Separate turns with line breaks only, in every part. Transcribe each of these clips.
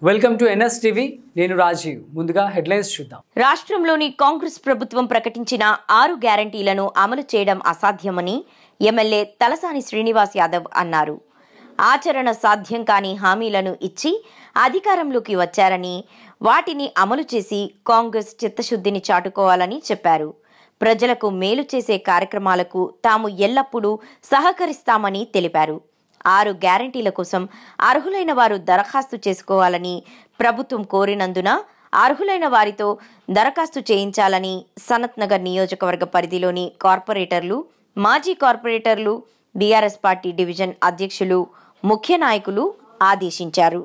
Welcome to NSTV. నేను రాజీవ్. ముందుగా headlines చూద్దాం.
రాష్ట్రంలోని కాంగ్రెస్ ప్రభుత్వం ప్రకటించిన 6 గ్యారంటీలను అమలు చేయడం అసాధ్యమని ఎమ్మెల్యే తలసాని శ్రీనివాస్ యాదవ్ అన్నారు. ఆచరణ సాధ్యం కాని హామీలను ఇచ్చి అధికారంలోకి వచ్చారని, వాటిని అమలు చేసి కాంగ్రెస్ చిత్తశుద్ధిని చాటుకోవాలని చెప్పారు. ప్రజలకు మేలు చేసే కార్యక్రమాలకు తాము ఎల్లప్పుడూ సహకరిస్తామని తెలిపారు. 6 గ్యారంటీల కోసం అర్హులైన వారు దరఖాస్తు చేసుకోవాలని ప్రభుత్వం కోరినందున అర్హులైన వారితో దరఖాస్తు చేయించాలని సనత్ నగర్ నియోజకవర్గ పరిధిలోని కార్పొరేటర్లు, మాజీ కార్పొరేటర్లు, బీఆర్ఎస్ పార్టీ డివిజన్ అధ్యక్షులు, ముఖ్య నాయకులు ఆదేశించారు.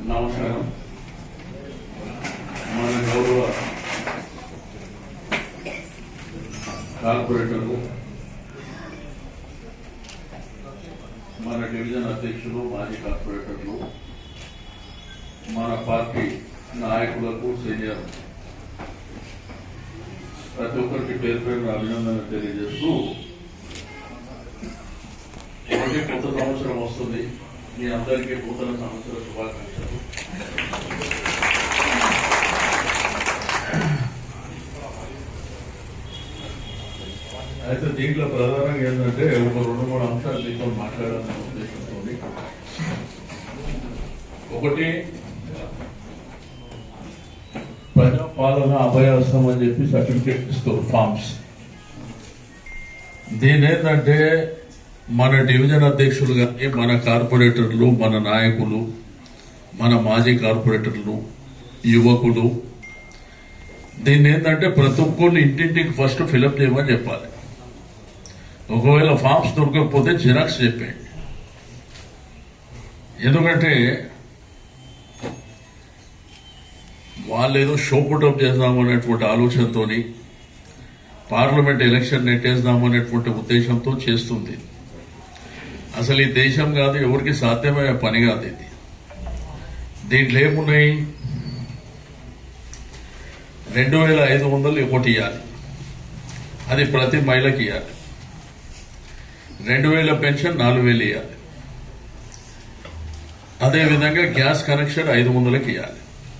మన డివిజన్ అధ్యక్షులు, మాజీ కార్పొరేటర్లు, మన పార్టీ నాయకులకు, సీనియర్ ప్రతి ఒక్కరికి పేరు పేరు అభినందనలు తెలియజేస్తూ, కొత్త సంవత్సరం వస్తుంది. మీ అందరికీ నూతన సంవత్సర శుభాకాంక్షలు. అయితే దీంట్లో ప్రధానంగా ఏంటంటే ఒక 2-3 అంశాలు దీంతో మాట్లాడాలనే ఉద్దేశంతో, ఒకటి ప్రజాపాలన అభయాస్తం అని చెప్పి సర్టిఫికేట్ ఇస్తారు ఫార్మ్స్. దీని ఏంటంటే మన డివిజన్ అధ్యక్షులు కానీ, మన కార్పొరేటర్లు, మన నాయకులు, మన మాజీ కార్పొరేటర్లు, యువకులు దీన్ని ఏంటంటే ప్రతి ఒక్కరిని ఇంటింటికి ఫస్ట్ ఫిలప్ చేయమని చెప్పాలి. ఒకవేళ ఫామ్స్ దొరకకపోతే జిరాక్స్ చెప్పండి. ఎందుకంటే వాళ్ళు ఏదో షో పుటప్ చేద్దామనేటువంటి ఆలోచనతో, పార్లమెంట్ ఎలక్షన్ నెట్టేద్దామనేటువంటి ఉద్దేశంతో చేస్తుంది. అసలు ఈ దేశం కాదు, ఎవరికి సాధ్యమయ్యే పని కాదు ఇది. దీంట్లో ఏమున్నాయి? 2500 ఒకటి ఇవ్వాలి, అది ప్రతి మహిళకి ఇవ్వాలి. 2000 పెన్షన్ 4000 ఇవ్వాలి. అదేవిధంగా గ్యాస్ కనెక్షన్ 500కి ఇవ్వాలి.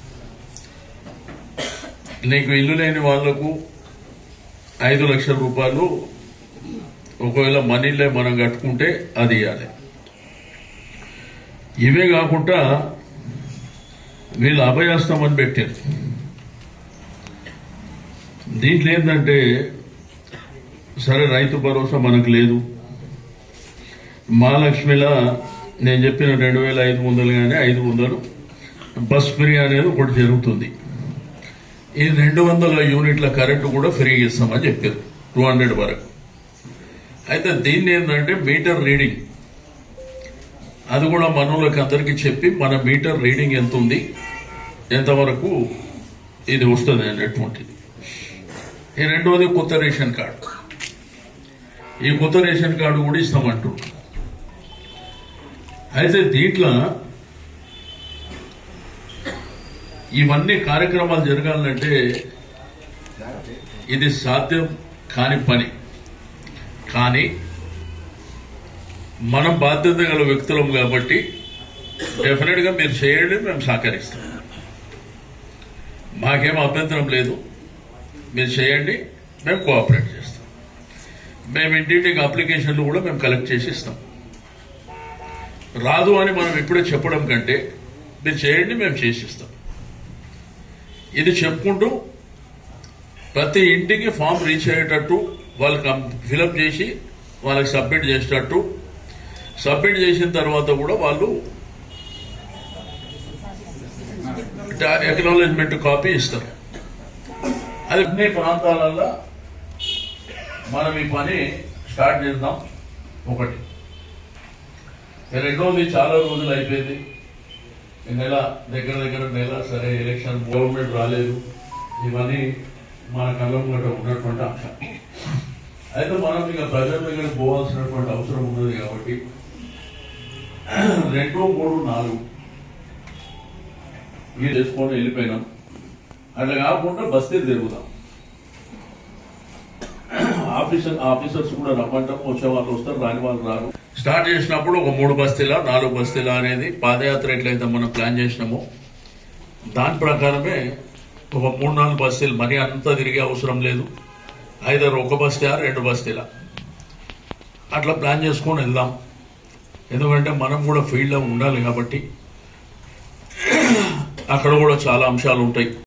నీకు ఇల్లు లేని వాళ్లకు 5 లక్షల రూపాయలు ఒకవేళ మనీలే మనం కట్టుకుంటే అది ఇవ్వాలి. ఇవే కాకుండా వీళ్ళు అభయాస్తం అని పెట్టారు. దీంట్లో ఏంటంటే సరే రైతు భరోసా మనకు లేదు, మహాలక్ష్మిలా నేను చెప్పిన 2500 కానీ 500 బస్ ఫ్రీ అనేది ఒకటి జరుగుతుంది. ఈ 200 యూనిట్ల కరెంటు కూడా ఫ్రీ ఇస్తామని చెప్పారు 200 వరకు. అయితే దీన్ని ఏంటంటే మీటర్ రీడింగ్, అది కూడా మనోళ్ళకి అందరికీ చెప్పి మన మీటర్ రీడింగ్ ఎంత ఉంది, ఎంతవరకు ఇది వస్తుంది అనేటువంటిది. ఈ రెండవది కొత్త రేషన్ కార్డు. ఈ కొత్త రేషన్ కార్డు కూడా ఇస్తామంటారు. అయితే దీంట్లో ఇవన్నీ కార్యక్రమాలు జరగాలంటే ఇది సాధ్యం కాని పని. కానీ మనం బాధ్యత గల వ్యక్తులం కాబట్టి డెఫినెట్ గా మీరు చేయండి, మేము సహకరిస్తాం. మాకేం అభ్యంతరం లేదు, మీరు చేయండి, మేము కోఆపరేట్ చేస్తాం. మేము ఇంటింటికి అప్లికేషన్లు కూడా మేము కలెక్ట్ చేసి ఇస్తాం. రాదు అని మనం ఇప్పుడే చెప్పడం కంటే మీరు చేయండి, మేము చేసి ఇస్తాం. ఇది చెప్పుకుంటూ ప్రతి ఇంటికి ఫామ్ రీచ్ అయ్యేటట్టు వాళ్ళకి ఫిలప్ చేసి వాళ్ళకి సబ్మిట్ చేసేటట్టు, సబ్మిట్ చేసిన తర్వాత కూడా వాళ్ళు అక్నాలెడ్జ్మెంట్ కాపీ ఇస్తారు. అది అన్ని ప్రాంతాలలో మనం ఈ పని స్టార్ట్ చేద్దాం. ఒకటి. రెండోది, చాలా రోజులు అయిపోయింది, ఈ నెల దగ్గర నెల. సరే ఎలక్షన్, గవర్నమెంట్ రాలేదు, ఇవన్నీ మన కళ్ళ ముంగట ఉన్నటువంటి అంశం. అయితే మనం ఇక ప్రజల దగ్గరికి పోవాల్సినటువంటి అవసరం ఉన్నది కాబట్టి 2, 3, 4 మీరు చేసుకొని వెళ్ళిపోయినాం. అట్లా కాకుండా బస్తీలు తిరుగుదాం. ఆఫీసర్స్ కూడా రమ్మంటాం, వచ్చే వాళ్ళు వస్తారు, రాని వాళ్ళు రారు. స్టార్ట్ చేసినప్పుడు ఒక 3 బస్తీలా 4 బస్తీలా అనేది పాదయాత్ర ఎట్లయితే మనం ప్లాన్ చేసినామో దాని ప్రకారమే ఒక 3-4 బస్తీలు, మరి అంతా తిరిగే అవసరం లేదు, ఐదర్ ఒక బస్తీ 2 బస్తీల అట్లా ప్లాన్ చేసుకొని వెళ్దాం. ఎందుకంటే మనం కూడా ఫీల్డ్లో ఉండాలి కాబట్టి అక్కడ కూడా చాలా అంశాలు ఉంటాయి.